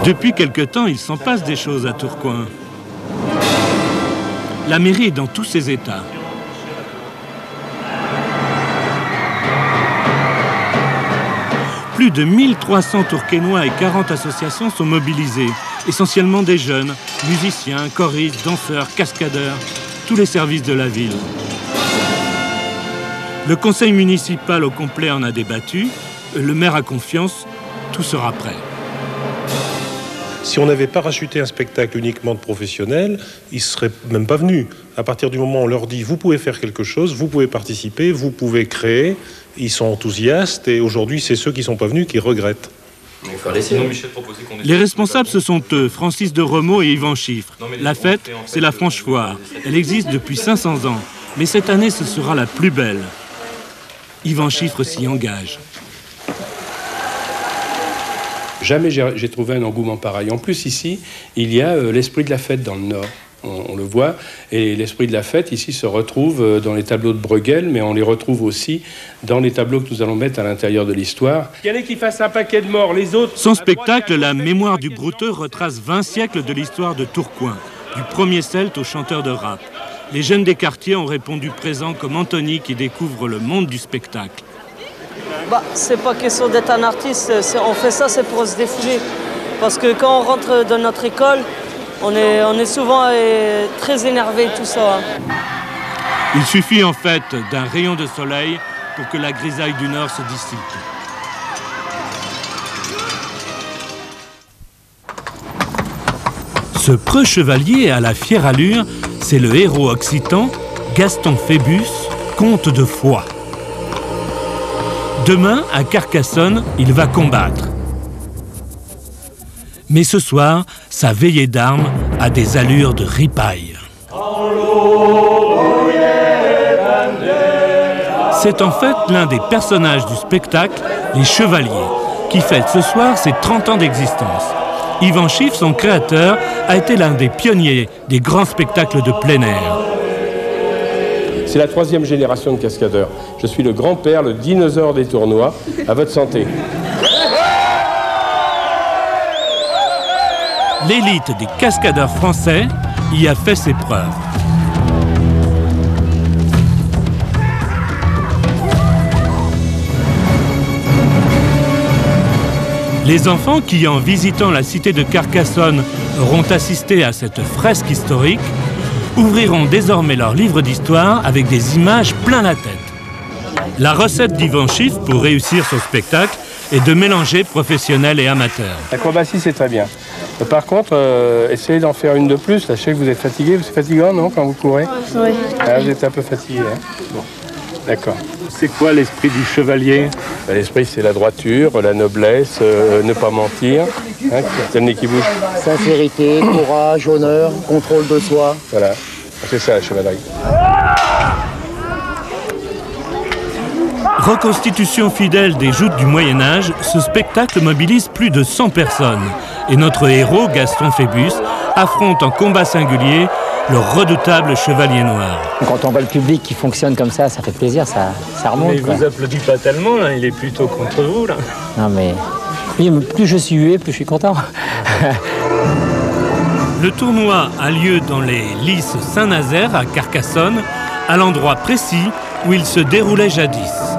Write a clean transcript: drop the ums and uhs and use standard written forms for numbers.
Depuis quelque temps, il s'en passe des choses à Tourcoing. La mairie est dans tous ses états. Plus de 1300 Tourquenois et 40 associations sont mobilisées, essentiellement des jeunes, musiciens, choristes, danseurs, cascadeurs, tous les services de la ville. Le conseil municipal au complet en a débattu, le maire a confiance, tout sera prêt. Si on avait parachuté un spectacle uniquement de professionnels, ils ne seraient même pas venus. À partir du moment où on leur dit « vous pouvez faire quelque chose, vous pouvez participer, vous pouvez créer », ils sont enthousiastes et aujourd'hui, c'est ceux qui ne sont pas venus qui regrettent. Les responsables, ce sont eux, Francis de Remaux et Yvan Chiffre. La fête, c'est la Franche-Foire. Elle existe depuis 500 ans. Mais cette année, ce sera la plus belle. Yvan Chiffre s'y engage. Jamais j'ai trouvé un engouement pareil. En plus, ici, il y a l'esprit de la fête dans le Nord. On le voit. Et l'esprit de la fête, ici, se retrouve dans les tableaux de Bruegel, mais on les retrouve aussi dans les tableaux que nous allons mettre à l'intérieur de l'histoire. Il y en a qui fassent un paquet de morts, les autres... Son spectacle, La mémoire du brouteux, retrace 20 siècles de l'histoire de Tourcoing, du premier celte au chanteur de rap. Les jeunes des quartiers ont répondu présents comme Anthony qui découvre le monde du spectacle. C'est pas question d'être un artiste, on fait ça, c'est pour se défouler. Parce que quand on rentre dans notre école, on est souvent très énervé, tout ça. Il suffit en fait d'un rayon de soleil pour que la grisaille du Nord se dissipe. Ce preux chevalier à la fière allure, c'est le héros occitan Gaston Phébus, comte de Foix. Demain, à Carcassonne, il va combattre. Mais ce soir, sa veillée d'armes a des allures de ripaille. C'est en fait l'un des personnages du spectacle, les Chevaliers, qui fête ce soir ses 30 ans d'existence. Yvan Chiffre, son créateur, a été l'un des pionniers des grands spectacles de plein air. C'est la 3e génération de cascadeurs. Je suis le grand-père, le dinosaure des tournois. À votre santé. L'élite des cascadeurs français y a fait ses preuves. Les enfants qui, en visitant la cité de Carcassonne, auront assisté à cette fresque historique, ouvriront désormais leur livre d'histoire avec des images plein la tête. La recette d'Yvan Chiffre pour réussir son spectacle est de mélanger professionnels et amateurs. L'acrobatie, c'est très bien. Par contre, essayez d'en faire une de plus. Là, je sais que vous êtes fatigué. C'est fatigant, non, quand vous courez? Oui. Vous êtes un peu fatigué, hein? Bon. D'accord. C'est quoi l'esprit du chevalier? L'esprit, c'est la droiture, la noblesse, ne pas mentir. Hein, c'est le nez qui bouge. Sincérité, courage, honneur, contrôle de soi. Voilà, c'est ça la chevalerie. Reconstitution fidèle des joutes du Moyen-Âge, ce spectacle mobilise plus de 100 personnes. Et notre héros, Gaston Phébus, affronte en combat singulier le redoutable chevalier noir. Quand on voit le public qui fonctionne comme ça fait plaisir, ça remonte. Mais il vous applaudit pas tellement, là. Il est plutôt contre vous, là. Non mais, oui, plus je suis hué, plus je suis content. Le tournoi a lieu dans les Lys Saint-Nazaire, à Carcassonne, à l'endroit précis où il se déroulait jadis.